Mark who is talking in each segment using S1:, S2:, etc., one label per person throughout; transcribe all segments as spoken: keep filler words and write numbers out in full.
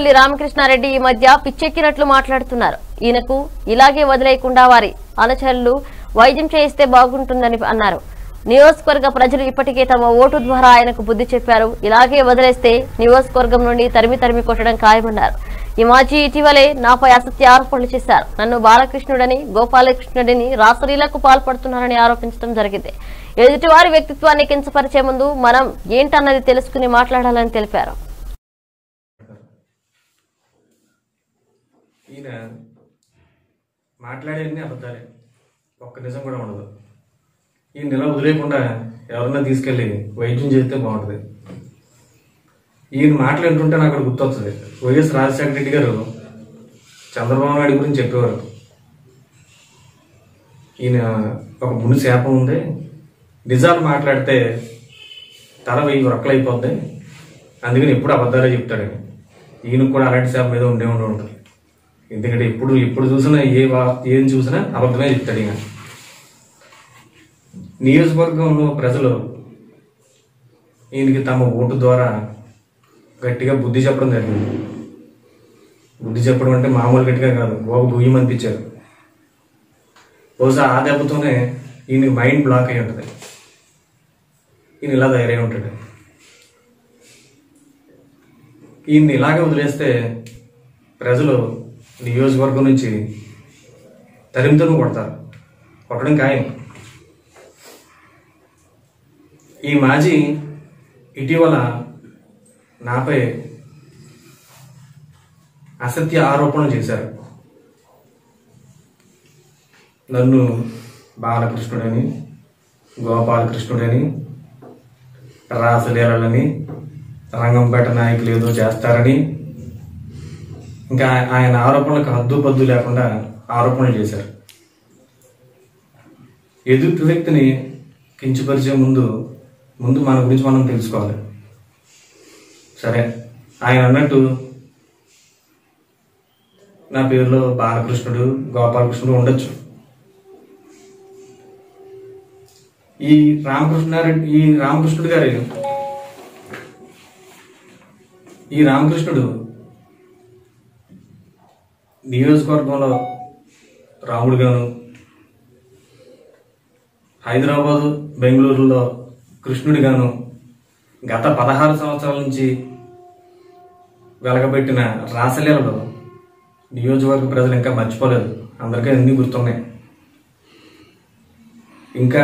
S1: కొమరవెల్లి రామకృష్ణారెడ్డి ఈ మధ్య పిచ్చెక్కినట్లు మాట్లాడుతున్నారు. ఈయనకు ఇలాగే వదిలేయకుండా వారి అనుచరులు వైద్యం చేయిస్తే బాగుంటుందని అన్నారు. నియోజకవర్గ ప్రజలు ఇప్పటికే తమ ఓటు ద్వారా ఆయనకు బుద్ధి చెప్పారు. ఇలాగే వదిలేస్తే నియోజకవర్గం నుండి తరిమి తరిమి కొట్టడం ఖాయమన్నారు. ఈ మాజీ ఇటీవలే నాపై అసత్య ఆరోపణలు చేశారు. నన్ను బాలకృష్ణుడని గోపాలకృష్ణుడిని రాసలీలకు పాల్పడుతున్నారని ఆరోపించడం జరిగింది. ఎదుటివారి వ్యక్తిత్వాన్ని కించపరిచే ముందు మనం ఏంటన్నది తెలుసుకుని మాట్లాడాలని తెలిపారు.
S2: ఈయన మాట్లాడేది అబద్ధాలే, ఒక్క నిజం కూడా ఉండదు. ఈ నెల వదిలేకుండా ఎవరన్నా తీసుకెళ్ళి వైద్యం చేస్తే బాగుంటుంది. ఈయన మాట్లాడుతుంటే నాకు అక్కడ గుర్తొస్తుంది. వైఎస్ రాజశేఖర రెడ్డి గారు చంద్రబాబు నాయుడు గురించి చెప్పేవారు. ఈయన ఒక ముని శాపం ఉంది, నిజాలు మాట్లాడితే తల వెయ్యి రొక్కలు అయిపోద్ది, అందుకని ఎప్పుడు అబద్ధాలే చెప్తాడని. ఈయనకు కూడా అలాంటి శాపం మీద ఉండే ఉండి ఉంటుంది. ఎందుకంటే ఎప్పుడు ఎప్పుడు చూసినా ఏ ఏం చూసినా అబద్ధమే చెప్తాడు. ఈయన నియోజకవర్గంలో ప్రజలు ఈయనకి తమ ఓటు ద్వారా గట్టిగా బుద్ధి చెప్పడం జరిగింది. బుద్ధి చెప్పడం అంటే మామూలు గట్టిగా కాదు, గోగ భూయం అనిపించారు. బహుశా ఆ దెబ్బతోనే ఈయనకి మైండ్ బ్లాక్ అయి ఉంటుంది. ఈయన ఇలా తయారై ఉంటాడు. ఈయన్ని ఇలాగే వదిలేస్తే ప్రజలు నియోజకవర్గం నుంచి తరిమితను కొడతారు, కొట్టడం ఖాయం. ఈ మాజీ ఇటీవల నాపై అసత్య ఆరోపణలు చేశారు. నన్ను బాలకృష్ణుడని గోపాలకృష్ణుడని రాసలీలని రంగంపేట నాయకులు ఏదో చేస్తారని, ఇంకా ఆయన ఆరోపణలకు హద్దు పద్దు లేకుండా ఆరోపణలు చేశారు. ఎదుటి వ్యక్తిని కించపరిచే ముందు ముందు మన గురించి మనం తెలుసుకోవాలి. సరే, ఆయన అన్నట్టు నా పేరులో బాలకృష్ణుడు గోపాలకృష్ణుడు ఉండొచ్చు. ఈ రామకృష్ణారెడ్డి ఈ రామకృష్ణుడు గారి ఈ రామకృష్ణుడు నియోజకవర్గంలో రాముడుగాను, హైదరాబాదు బెంగళూరులో కృష్ణుడిగాను గత పదహారు సంవత్సరాల నుంచి వెలగబెట్టిన రాసలీలలో నియోజకవర్గ ప్రజలు ఇంకా మర్చిపోలేదు. అందరికీ అన్ని గుర్తున్నాయి. ఇంకా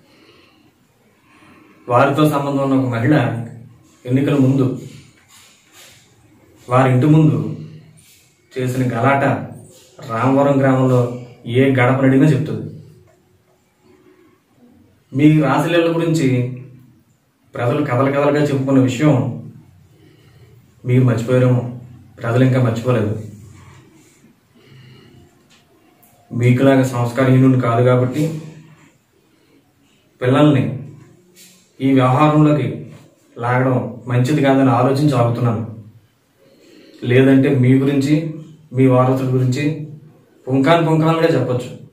S2: వారితో సంబంధం ఉన్న ఒక మహిళ ఎన్నికల ముందు వారి ఇంటి ముందు చేసిన గలాట రామవరం గ్రామంలో ఏ గడప నడిగినా చెప్తుంది. మీ రాసలీల గురించి ప్రజలు కథల కథలుగా చెప్పుకున్న విషయం మీరు మర్చిపోయారేమో, ప్రజలు ఇంకా మర్చిపోలేదు. మీకులాగా సంస్కారహీనుడు కాదు కాబట్టి పిల్లల్ని ఈ వ్యవహారంలోకి లాగడం మంచిది కాదని ఆలోచించి ఆగుతున్నాను. లేదంటే మీ గురించి మీ వారసుల గురించి పుంకాన్ పుంకాలుగా చెప్పచ్చు.